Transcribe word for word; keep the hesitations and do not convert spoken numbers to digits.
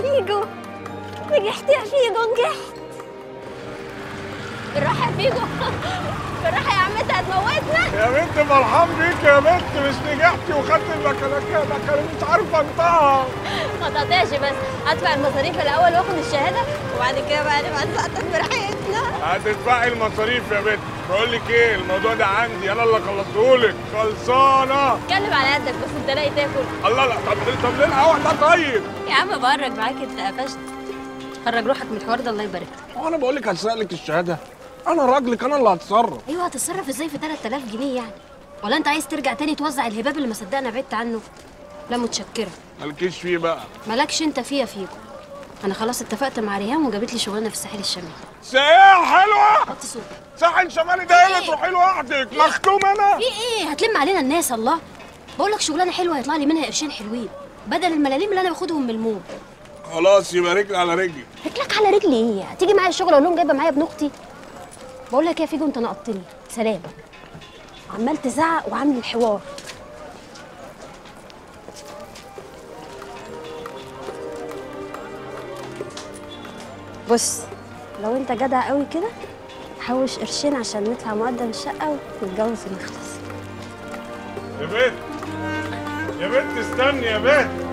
فيجو، نجحت يا فيجو، نجحت. بالراحة يا فيجو، بالراحة يا عم، انت هتموتنا. يا بنت فرحان بيك يا بنت، مش نجحتي وخدت البكالوريا، لكن مش عارفه انطقها. ما تقطعش بس، هدفع المصاريف الاول واخد الشهاده وبعد كده بقى نبقى نسقط براحتنا. هتدفعي المصاريف يا بنت. بقول لك ايه، الموضوع ده عندي انا اللي خلصتهولك، خلصانه. اتكلم على قدك بس، انت لاقي تاكل. الله، لا طب طب ليه القهوه ده طيب؟ يا عم بهرج معاك، انت قفشت. خرج روحك من الحوار ده، الله يبارك لك. هو انا بقول لك هسرق لك الشهاده؟ انا راجلك، انا اللي هتصرف. ايوه، هتتصرف ازاي في تلات آلاف جنيه يعني؟ ولا انت عايز ترجع تاني توزع الهباب اللي ما صدقنا بعدت عنه؟ لا متشكره. مالكيش فيه بقى. مالكش انت فيه يا فيجو. انا خلاص اتفقت مع ريهام وجابت لي شغلانه في الساحل الشمالي. سياحه حلوه. حط صوتك. ساحل شمالي ده ايه اللي تروحي لوحدك؟ مختوم انا. في ايه؟ هتلم علينا الناس. الله، بقول لك شغلانه حلوه هيطلع لي منها قرشين حلوين بدل الملاليم اللي انا باخدهم من الموج. خلاص يبقى رجلي على رجلي. رجلك على رجلي ايه؟ هتيجي معايا الشغل اقول لهم جايبه معايا ابن اختي؟ بقول لك يا فيجو، انت نقطتني. سلام. عمال تزعق وعامل الحوار. بص، لو انت جدع قوي كده حوش قرشين عشان ندفع مقدم الشقه ونتجوز ونخلص. يا بنت، يا بنت استني يا بنت.